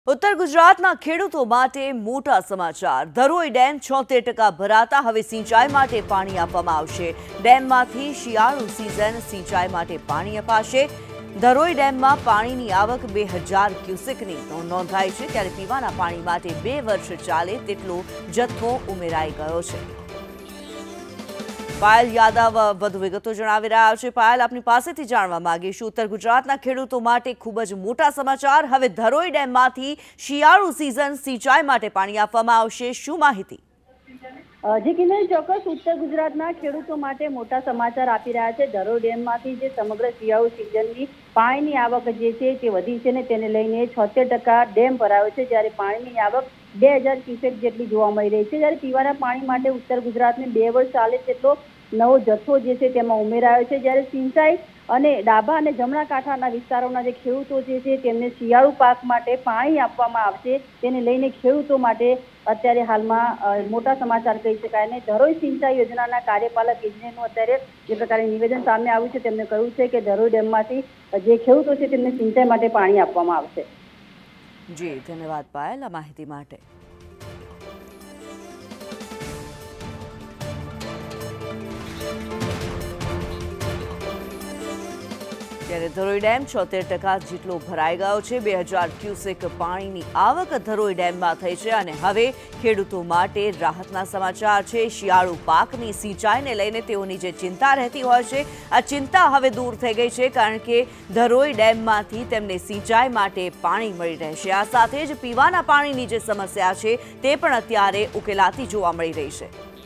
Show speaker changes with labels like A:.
A: ઉત્તર ગુજરાતના ખેડૂતો માટે મોટા સમાચાર। ધરોઈ ડેમ 76% ભરાતા હવે સિંચાઈ માટે પાણી આપવામાં આવશે। ડેમમાંથી શિયાળુ સિઝન સિંચાઈ માટે પાણી અપાશે। ધરોઈ ડેમમાં પાણીની આવક 2000 ક્યુસેકની નોંધાઈ છે, ત્યારે પીવાના પાણી માટે 2 વર્ષ ચાલે તેટલો જથ્થો ઉમેરાઈ ગયો છે। પાયલ યાદવ વધુ વિગતો જણાવી રહ્યા છે। પાયલ, આપની પાસેથી જાણવા માંગીશું, ઉત્તર ગુજરાતના ખેડૂતો માટે ખૂબ જ મોટા સમાચાર। હવે ધરોઈ ડેમમાંથી શિયાળુ સિઝન સિંચાઈ માટે પાણી આપવામાં આવશે, શું માહિતી?
B: જી કિન્નર, ચોક્કસ ઉત્તર ગુજરાતના ખેડૂતો માટે મોટા સમાચાર આપી રહ્યા છે। ધરોઈ ડેમમાંથી જે સમગ્ર શિયાળુ સિઝનની પાણીની આવક જે છે તે વધી છે ને તેને લઈને 76% ડેમ ભરાયો છે, જ્યારે પાણીની આવક 2000 ક્યુસેક જેટલી જોવા મળી રહી છે। જ્યારે પીવાના પાણી માટે ઉત્તર ગુજરાતને 2 વર્ષ ચાલે તેટલો નવો જથ્થો જે છે તેમાં ઉમેરાયો છે। જ્યારે સિંચાઈ અને ડાબા અને જમણા કાંઠાના વિસ્તારોના જે ખેડૂતો જે છે તેમને શિયાળુ પાક માટે પાણી આપવામાં આવશે, તેને લઈને ખેડૂતો માટે અત્યારે હાલમાં મોટા સમાચાર કહી શકાય। અને ધરોઈ સિંચાઈ યોજનાના કાર્યપાલક ઇજનેરનું અત્યારે જે પ્રકારે નિવેદન સામે આવ્યું છે, તેમણે કહ્યું છે કે ધરોઈ ડેમમાંથી જે ખેડૂતો છે તેમને સિંચાઈ માટે પાણી આપવામાં આવશે।
A: જી ધન્યવાદ પાયલ આ માહિતી માટે। ત્યારે ધરોઈ ડેમ 76% જેટલો ભરાઈ ગયો છે। 2000 ક્યુસેક પાણીની આવક ધરોઈ ડેમમાં થઈ છે અને હવે ખેડૂતો માટે રાહતના સમાચાર છે। શિયાળુ પાકની સિંચાઈને લઈને તેઓની જે ચિંતા રહેતી હોય છે, આ ચિંતા હવે દૂર થઈ ગઈ છે, કારણ કે ધરોઈ ડેમમાંથી તેમને સિંચાઈ માટે પાણી મળી રહેશે। આ સાથે જ પીવાના પાણીની જે સમસ્યા છે તે પણ અત્યારે ઉકેલાતી જોવા મળી રહી છે।